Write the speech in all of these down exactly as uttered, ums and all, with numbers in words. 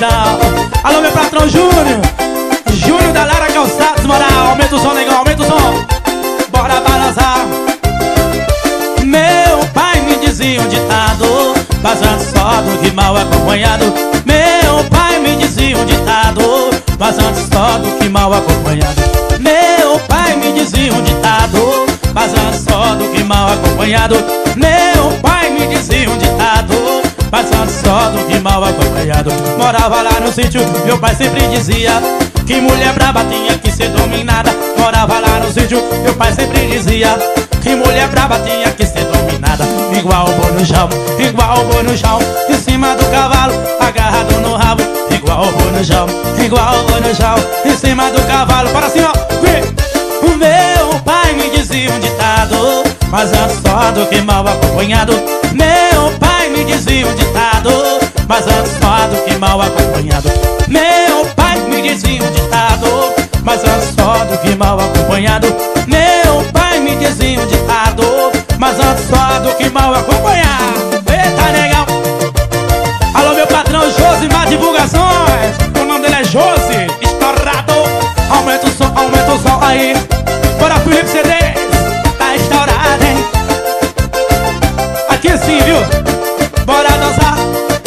paredão. Alô, meu patrão Júnior, Júnior da Lara Calçados, moral. Aumenta o som, negão, aumenta o som. Bora balançar. Meu pai me dizia um ditado, passando só do que mal acompanhado. Meu pai me dizia um ditado, passando só do que mal acompanhado. Meu pai me dizia um ditado, passando só do que mal acompanhado. Meu pai me dizia um ditado, passando só do que mal acompanhado. Morava lá no sítio, meu pai sempre dizia que mulher braba tinha que ser dominada. Morava lá no sítio, meu pai sempre dizia que mulher braba tinha que ser dominada. Igual o boi no chão, igual o boi no chão, em cima do cavalo, agarrado no rabo. Igual o boi no chão, igual o boi no chão, em cima do cavalo. Para assim, ó, vem! O meu pai me dizia um ditado, mas antes só do que mal acompanhado. Meu pai me dizia um ditado, mas antes só do que mal acompanhado. Meu pai me dizia um ditado, mas antes só do que mal acompanhado. Meu pai me dizia um ditado, mas antes só do que mal acompanhado. Eita, negão! Alô, meu patrão Josimar Divulgações, o nome dele é Josi, estourado. Aumenta o som, aumenta o som aí. Bora, Felipe C Ds, tá estourado, hein? Aqui sim, viu? Bora dançar.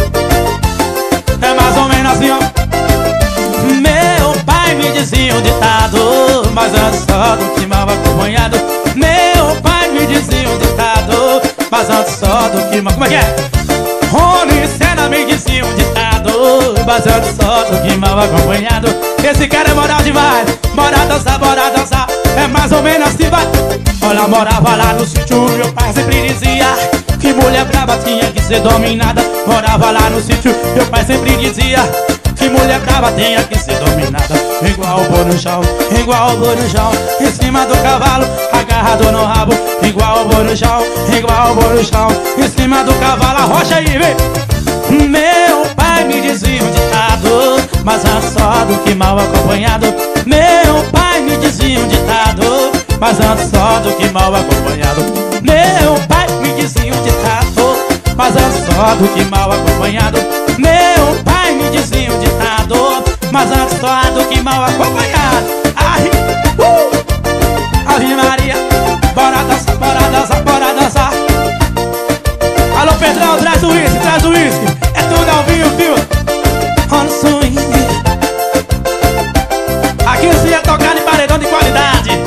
É mais ou menos assim, ó. Meu pai me dizia um ditado, mas antes só do que mal acompanhado. Meu pai me dizia um ditado, mas antes só do que mal... Como é que é? Rony Senna me dizia um ditado, mas antes só do que mal acompanhado. Esse cara é moral demais. Bora dançar, bora dançar. É mais ou menos assim, vai. Olha, morava lá no sítio, meu pai sempre dizia que mulher brava tinha que ser dominada. Morava lá no sítio, meu pai sempre dizia que mulher brava tinha que ser dominada. Igual o boi no chão, igual o boi no chão, em cima do cavalo, agarrado no rabo. Igual o boi no chão, igual o boi no chão, em cima do cavalo. Arrocha aí, vem! Meu pai me dizia um ditado, mas antes só do que mal acompanhado. Meu pai me dizia um ditado, mas antes só do que mal acompanhado. Meu pai me dizia um ditado, mas antes só do que mal acompanhado. Meu pai me dizia um ditado, mas antes só do que mal acompanhado. Ai, uh! Ave Maria, bora dançar, bora dançar, bora dançar. Alô, Pedrão, traz o uísque, traz o uísque. É tudo ao vivo, viu? On swing. Aqui se ia tocar de paredão de qualidade.